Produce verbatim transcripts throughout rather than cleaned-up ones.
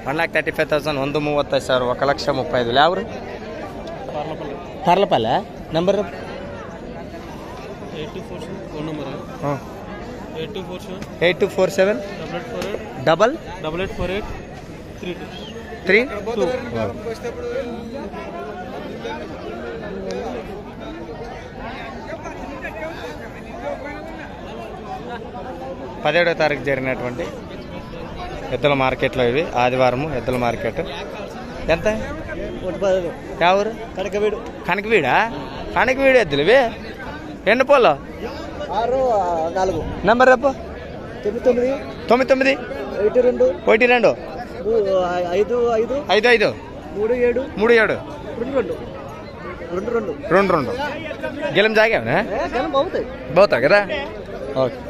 One lakh thirty five thousand ಒಂದು ಮೂವತ್ತೈದು ಸಾವಿರ ఒక లక్ష ముప్పై ఐదు ಯಾವ್ರು Tarlapalle number eight two four seven double double eight four eight three three two పదిహేడో తారీఖు జరిగినటువంటి ఎద్దుల మార్కెట్లో ఇవి ఆదివారము ఎద్దుల మార్కెట్. ఎంత ఎవరు కనకవీడు కనకవీడా కనకవీడు ఎద్దులు ఇవి ఎన్ని పోలో ఆరు నాలుగు నెంబర్ రేపు తొమ్మిది తొమ్మిది తొమ్మిది తొమ్మిది ఒకటి రెండు ఒకటి రెండు ఐదు ఐదు ఐదు ఐదు మూడు ఏడు మూడు ఏడు రెండు రెండు రెండు రెండు రెండు రెండు గెలం జాగావనా బాగుతాయి బాగుతావు కదా. ఓకే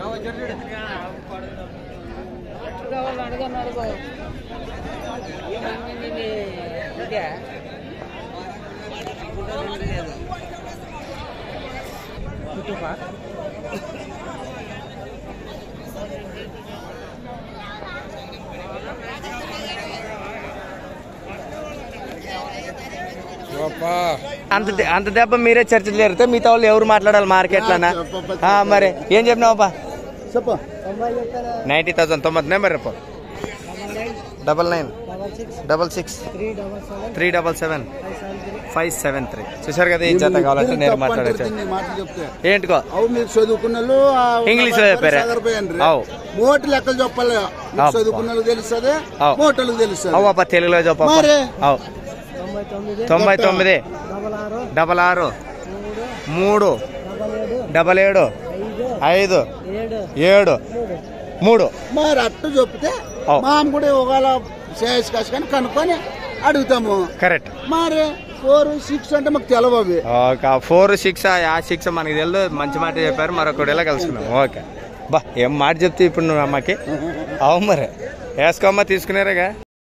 అంత అంత దెబ్బ మీరే చర్చలు జరిగితే మిగతా వాళ్ళు ఎవరు మాట్లాడాలి మార్కెట్లోనా? మరి ఏం చెప్పినావప్పా? చెప్పు నైంటీ థౌసండ్ తొమ్మిది నెంబర్ రేపు double nine double six three double seven five seven three. చూసారు కదా, ఈ జత కావాలంటే నేను మాట్లాడచ్చు. ఏంటికో మీరు చదువుకున్న ఇంగ్లీష్ లో చెప్పారు. మోటి లెక్కలు చెప్పాలి, చదువుకున్న తెలుస్తుంది, మోటలకు తెలుస్తుంది. అవ్వప్ప తెలుగులో చెప్పాలి. తొంభై తొమ్మిది డబల్ ఆరు మూడు డబల్ ఏడు ఐదు ఏడు మూడు. మరి అట్టు చెప్తే మామ కూడా ఒకవేళ చేసి కాసి కానీ కనుక్కొని అడుగుతాము. కరెక్ట్. మరి ఫోర్ సిక్స్ అంటే మాకు తెలవవి. ఫోర్ సిక్స్ ఆ సిక్స్ మనకి తెలియదు. మంచి మాట చెప్పారు. మరొకటిలా కలుసుకున్నాం. ఓకే బా ఏం మాట చెప్తే ఇప్పుడు నువ్వు అమ్మకి. అవు మరి వేసుకోమ్మా తీసుకునేరేగా.